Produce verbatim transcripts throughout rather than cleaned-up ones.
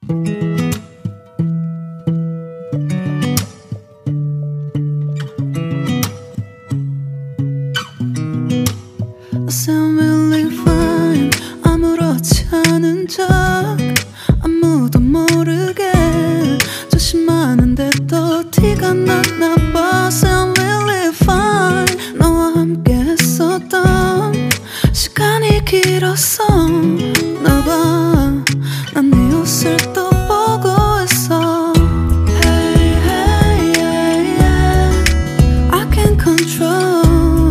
I sound really fine. 아무렇지 않은 척 아무도 모르게 조심하는데 또 티가 났나 봐. Sound really fine. 너와 함께 했었던 시간이 길었어. 나 봐, 난 네 옷을 또 보고 있어. Hey, hey, yeah, yeah. I can't control.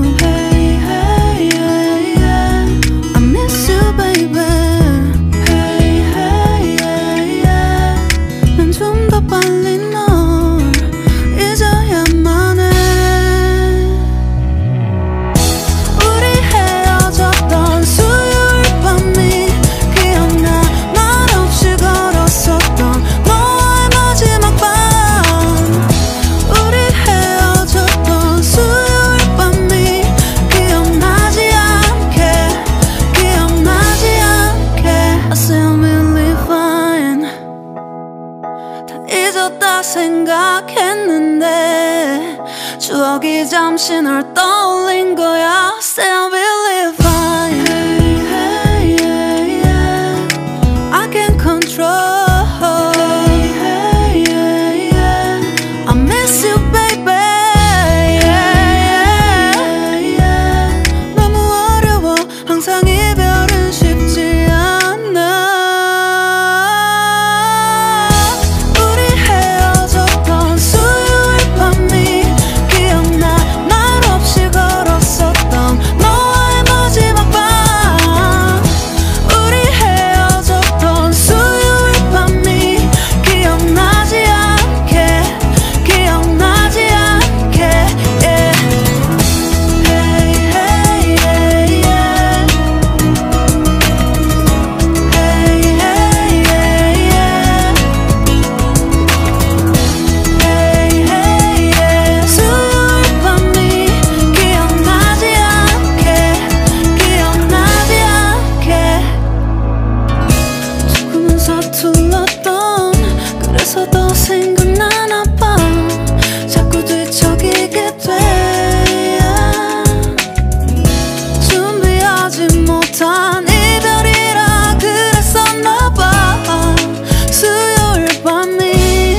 잊었다 생각했는데 추억이 잠시 널 떠올린 거야. Still really fine. Hey, hey, yeah, yeah. I can't control. Hey, hey, yeah, yeah. I miss you, baby. Yeah, yeah, yeah. 너무 어려워. 항상 이별은 쉽지 않아. 서툴렀던 그래서 더 생각나나 봐. 자꾸 뒤척이게 돼. 준비하지 못한 이별이라 그랬었나 봐. 수요일 밤이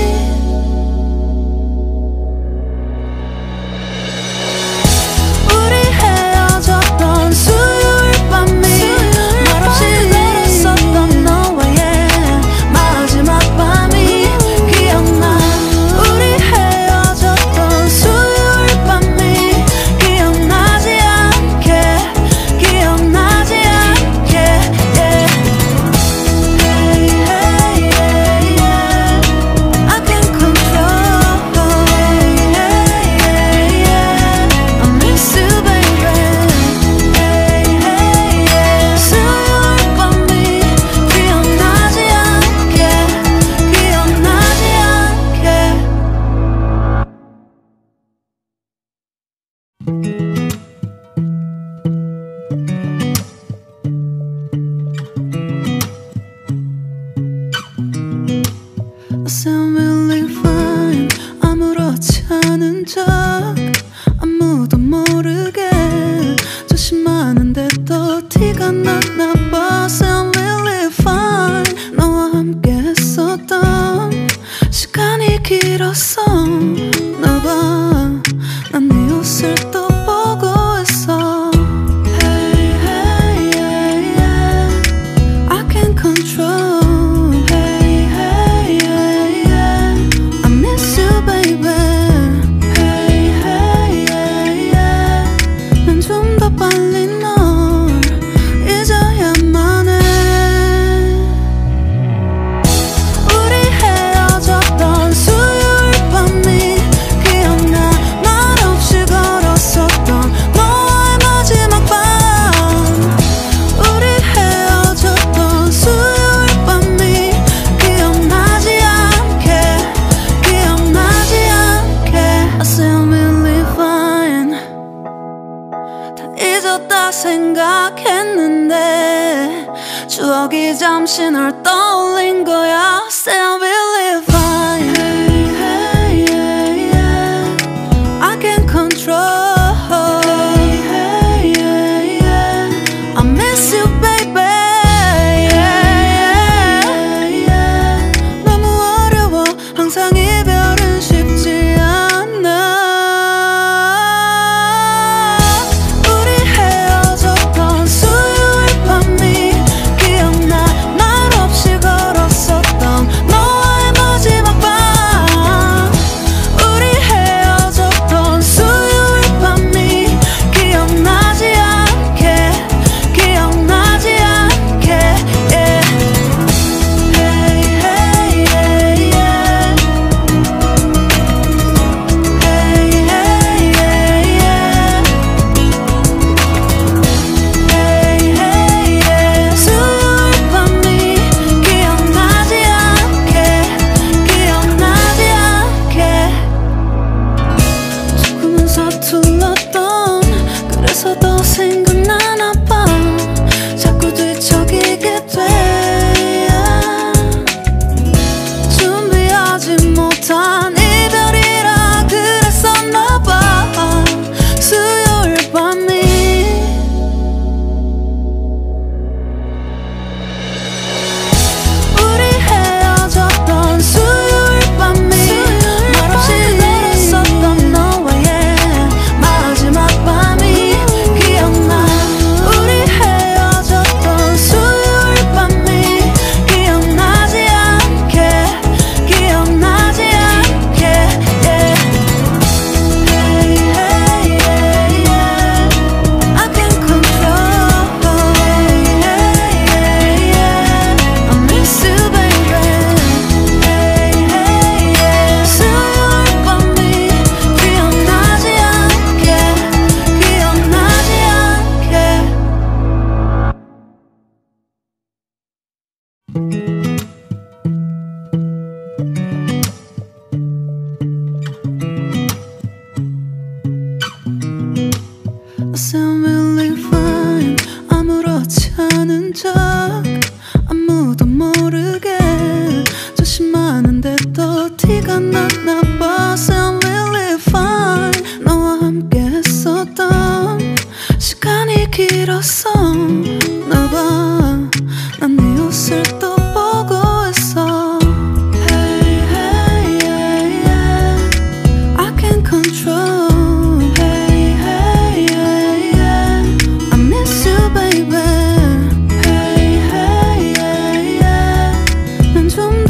우리 헤어졌던 수요일 밤이 말없이 걸었었던 너와의 I sound really fine. 아무렇지 않은 척 아무도 모르게 조심하는데 또 티가 났나 봐. Sound really fine. 너와 함께 했었던 시간이 길었어. 나 봐, 난 네 옷을 또 보고 있어. Hey, hey, yeah, yeah. I can't control. 잊었다 생각했는데 추억이 잠시 널 떠올린 거야.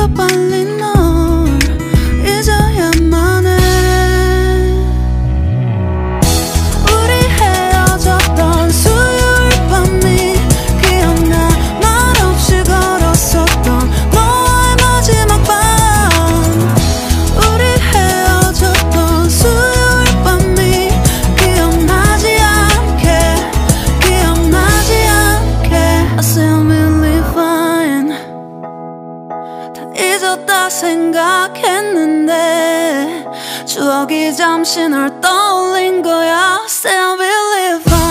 더 빨리 널 잊어야만 해. 우리 헤어졌던 수요일 밤이 기억나. 말없이 걸었었던 너와의 마지막 밤. 우리 헤어졌던 수요일 밤이 기억나지 않게, 기억나지 않게. I say I'm really fine. 다 잊었다 생각했는데 추억이 잠시 널 떠올린 거야. Say I'm really fine.